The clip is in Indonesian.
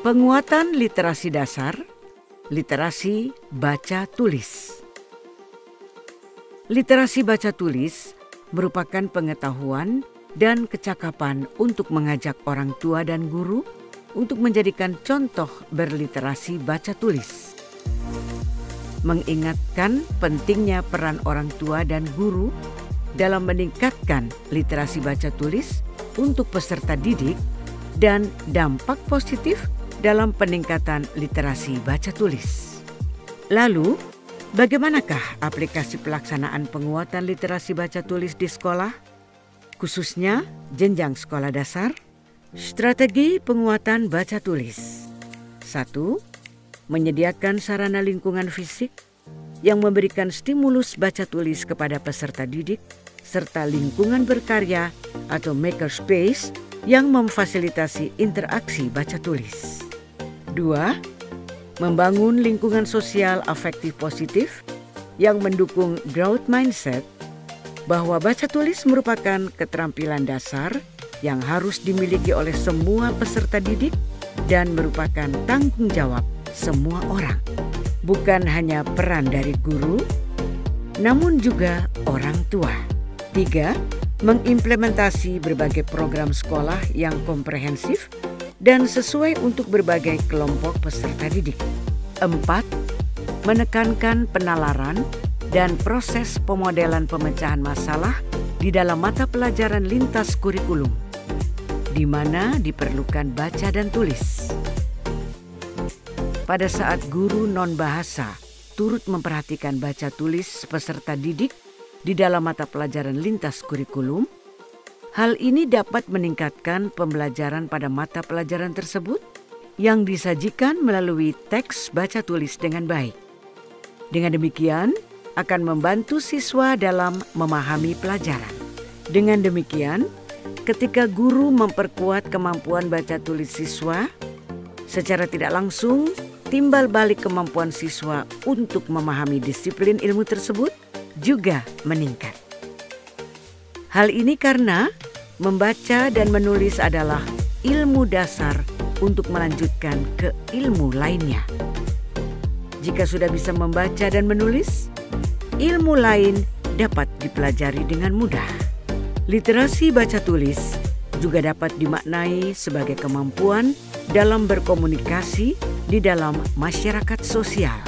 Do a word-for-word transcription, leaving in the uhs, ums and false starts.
Penguatan literasi dasar, literasi baca tulis. Literasi baca tulis merupakan pengetahuan dan kecakapan untuk mengajak orang tua dan guru untuk menjadikan contoh berliterasi baca tulis. Mengingatkan pentingnya peran orang tua dan guru dalam meningkatkan literasi baca tulis untuk peserta didik dan dampak positif dalam peningkatan literasi baca tulis. Lalu, bagaimanakah aplikasi pelaksanaan penguatan literasi baca tulis di sekolah, khususnya jenjang sekolah dasar? Strategi penguatan baca tulis. Satu, menyediakan sarana lingkungan fisik yang memberikan stimulus baca tulis kepada peserta didik, serta lingkungan berkarya atau makerspace yang memfasilitasi interaksi baca tulis. Dua, membangun lingkungan sosial afektif positif yang mendukung growth mindset bahwa baca tulis merupakan keterampilan dasar yang harus dimiliki oleh semua peserta didik dan merupakan tanggung jawab semua orang. Bukan hanya peran dari guru, namun juga orang tua. Tiga, mengimplementasi berbagai program sekolah yang komprehensif dan sesuai untuk berbagai kelompok peserta didik. Empat, menekankan penalaran dan proses pemodelan pemecahan masalah di dalam mata pelajaran lintas kurikulum, di mana diperlukan baca dan tulis. Pada saat guru non-bahasa turut memperhatikan baca tulis peserta didik di dalam mata pelajaran lintas kurikulum, hal ini dapat meningkatkan pembelajaran pada mata pelajaran tersebut yang disajikan melalui teks baca tulis dengan baik. Dengan demikian, akan membantu siswa dalam memahami pelajaran. Dengan demikian, ketika guru memperkuat kemampuan baca tulis siswa, secara tidak langsung timbal balik kemampuan siswa untuk memahami disiplin ilmu tersebut juga meningkat. Hal ini karena membaca dan menulis adalah ilmu dasar untuk melanjutkan ke ilmu lainnya. Jika sudah bisa membaca dan menulis, ilmu lain dapat dipelajari dengan mudah. Literasi baca tulis juga dapat dimaknai sebagai kemampuan dalam berkomunikasi di dalam masyarakat sosial.